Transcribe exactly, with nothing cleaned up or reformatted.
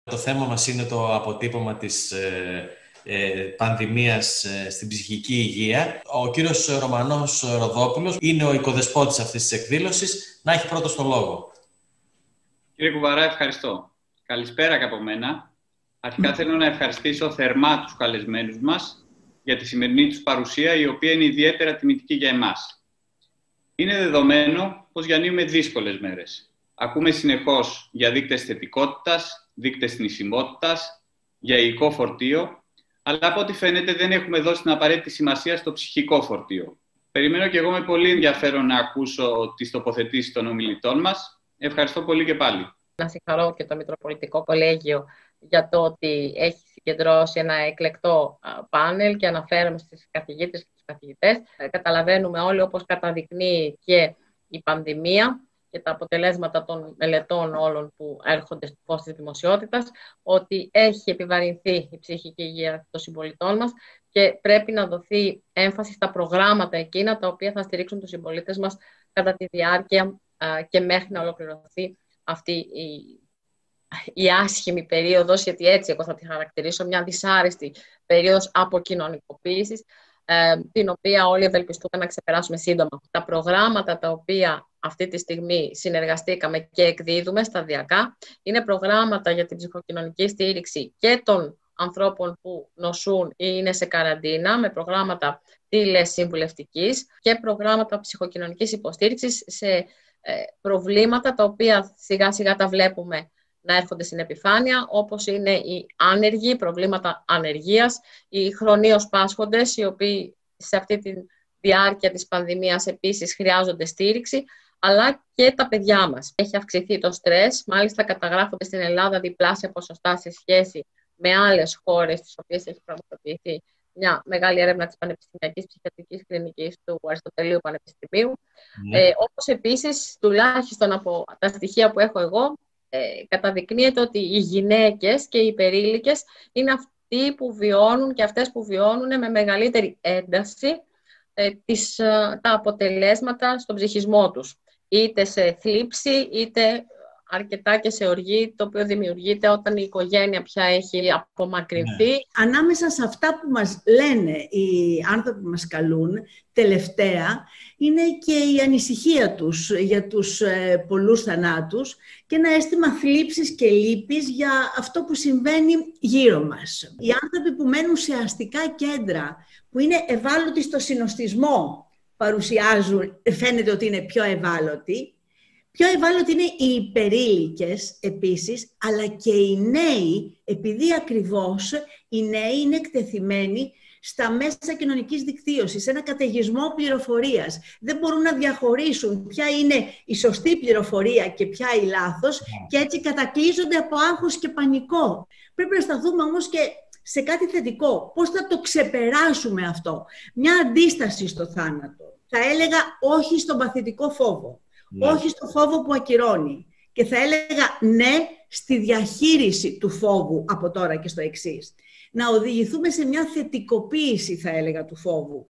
Το θέμα μας είναι το αποτύπωμα της ε, ε, πανδημίας ε, στην ψυχική υγεία. Ο κύριος Ρωμανός Ροδόπουλος είναι ο οικοδεσπότης αυτής της εκδήλωσης. Να έχει πρώτος το λόγο. Κύριε Κουβαρά, ευχαριστώ. Καλησπέρα και από μένα. Αρχικά θέλω να ευχαριστήσω θερμά τους καλεσμένους μας για τη σημερινή τους παρουσία, η οποία είναι ιδιαίτερα τιμητική για εμάς. Είναι δεδομένο πως διανύουμε δύσκολες μέρες. Ακούμε συνεχώς για δείκτες θετικότητας, δείκτες θνησιμότητας, για υλικό φορτίο, αλλά από ό,τι φαίνεται δεν έχουμε δώσει την απαραίτητη σημασία στο ψυχικό φορτίο. Περιμένω και εγώ με πολύ ενδιαφέρον να ακούσω τις τοποθετήσεις των ομιλητών μας. Ευχαριστώ πολύ και πάλι. Να συγχαρώ και το Μητροπολιτικό Κολέγιο για το ότι έχει συγκεντρώσει ένα εκλεκτό πάνελ και αναφέρομαι στις καθηγήτες και τους καθηγητές. Καταλαβαίνουμε όλοι, όπως καταδεικνύει και η πανδημία και τα αποτελέσματα των μελετών όλων που έρχονται στο φως της δημοσιότητας, ότι έχει επιβαρυνθεί η ψυχική υγεία των συμπολιτών μας και πρέπει να δοθεί έμφαση στα προγράμματα εκείνα τα οποία θα στηρίξουν τους συμπολίτες μας κατά τη διάρκεια α, και μέχρι να ολοκληρωθεί αυτή η, η άσχημη περίοδος, γιατί έτσι εγώ θα τη χαρακτηρίσω, μια δυσάρεστη περίοδος αποκοινωνικοποίησης, ε, την οποία όλοι ευελπιστούμε να ξεπεράσουμε σύντομα. Τα προγράμματα τα οποία αυτή τη στιγμή συνεργαστήκαμε και εκδίδουμε σταδιακά είναι προγράμματα για την ψυχοκοινωνική στήριξη και των ανθρώπων που νοσούν ή είναι σε καραντίνα, με προγράμματα τηλεσυμβουλευτικής και προγράμματα ψυχοκοινωνικής υποστήριξης σε ε, προβλήματα τα οποία σιγά σιγά τα βλέπουμε να έρχονται στην επιφάνεια, όπως είναι οι άνεργοι, προβλήματα ανεργίας, οι χρονίως πάσχοντες, οι οποίοι σε αυτή τη διάρκεια της πανδημίας επίσης χρειάζονται στήριξη, αλλά και τα παιδιά μας. Έχει αυξηθεί το στρες, μάλιστα καταγράφονται στην Ελλάδα διπλάσια ποσοστά σε σχέση με άλλες χώρες, στις οποίες έχει πραγματοποιηθεί μια μεγάλη έρευνα της Πανεπιστημιακής Ψυχιατρικής Κλινικής του Αριστοτελείου Πανεπιστημίου. Ναι. Ε, όπως επίσης, τουλάχιστον από τα στοιχεία που έχω εγώ, ε, καταδεικνύεται ότι οι γυναίκες και οι υπερήλικες είναι αυτοί που βιώνουν και αυτές που βιώνουν με μεγαλύτερη ένταση ε, τις, ε, τα αποτελέσματα στον ψυχισμό τους. Είτε σε θλίψη, είτε αρκετά και σε οργή, το οποίο δημιουργείται όταν η οικογένεια πια έχει απομακρυνθεί. Ναι. Ανάμεσα σε αυτά που μας λένε οι άνθρωποι που μας καλούν, τελευταία, είναι και η ανησυχία τους για τους ε, πολλούς θανάτους και ένα αίσθημα θλίψης και λύπης για αυτό που συμβαίνει γύρω μας. Οι άνθρωποι που μένουν σε αστικά κέντρα, που είναι ευάλωτοι στο συνοστισμό, παρουσιάζουν, φαίνεται ότι είναι πιο ευάλωτοι. Πιο ευάλωτοι είναι οι υπερήλικες επίσης, αλλά και οι νέοι, επειδή ακριβώς οι νέοι είναι εκτεθειμένοι στα μέσα κοινωνικής δικτύωσης, σε ένα καταιγισμό πληροφορίας. Δεν μπορούν να διαχωρίσουν ποια είναι η σωστή πληροφορία και ποια η λάθος και έτσι κατακλείζονται από άγχος και πανικό. Πρέπει να σταθούμε όμως και σε κάτι θετικό. Πώς θα το ξεπεράσουμε αυτό? Μια αντίσταση στο θάνατο. Θα έλεγα όχι στον παθητικό φόβο. Ναι. Όχι στο φόβο που ακυρώνει. Και θα έλεγα ναι στη διαχείριση του φόβου από τώρα και στο εξής. Να οδηγηθούμε σε μια θετικοποίηση, θα έλεγα, του φόβου.